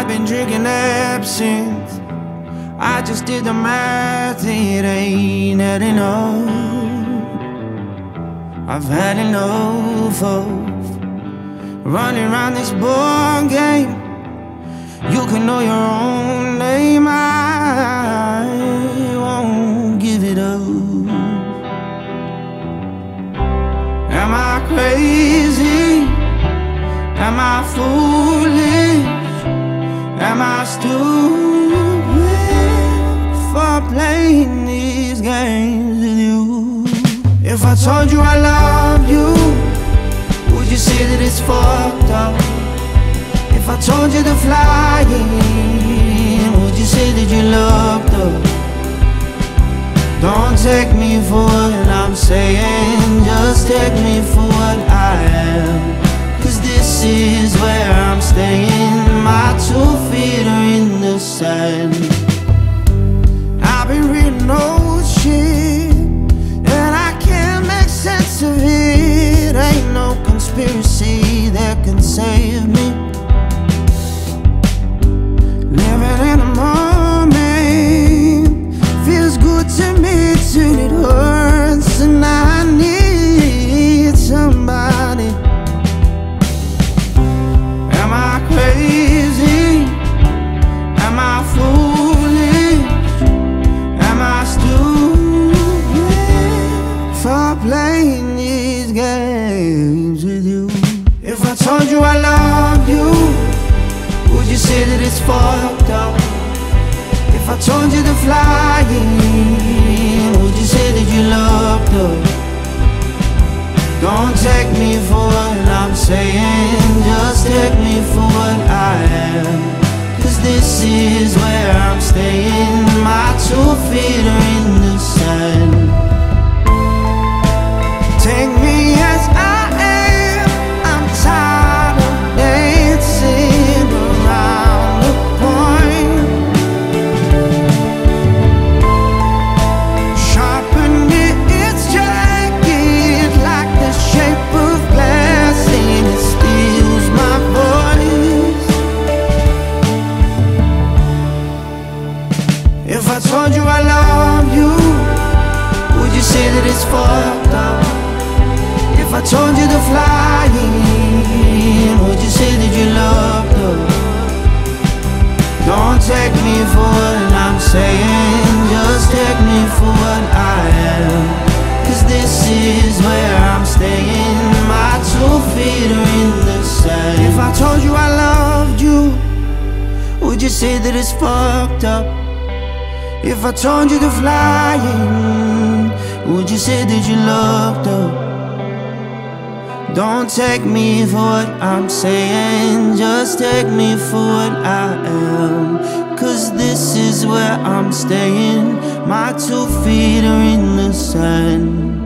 I've been drinking absinthe. I just did the math, it ain't adding up. I've had enough of running around this board game. You can know your own name, I won't give it up. Am I crazy? Am I foolish? Am I stupid for playing these games with you? If I told you I loved you, would you say that it's fucked up? If I told you to fly in, would you say that you loved her? Don't take me for what I'm saying, just take me for what I am. 'Cause this is where I'm staying, my 2 feet are in the sand. I've been reading old shit, and I can't make sense of it. Ain't no conspiracy that can save me. Living in a moment feels good to me till it hurts, and I need somebody. Am I crazy? Am I foolish? Am I stupid for playing these games with you? If I told you I loved you, would you say that it's fucked up? If I told you to fly in, would you say that you loved her? Don't take me for what I'm saying, just take me for what I am. 'Cause this is where I'm staying, my 2 feet are in the sand. Take me as I am, I'm tired of dancing around the point. Sharpen its jagged like the shape of glass, and it steals my voice. If I told you I love you, would you say that it's fucked up? If I told you to fly in, would you say that you loved her? Don't take me for what I'm saying, just take me for what I am. 'Cause this is where I'm staying, my 2 feet are in the sand. If I told you I loved you, would you say that it's fucked up? If I told you to fly in, would you say that you loved her? Don't take me for what I'm saying, just take me for what I am. 'Cause this is where I'm staying, my 2 feet are in the sand.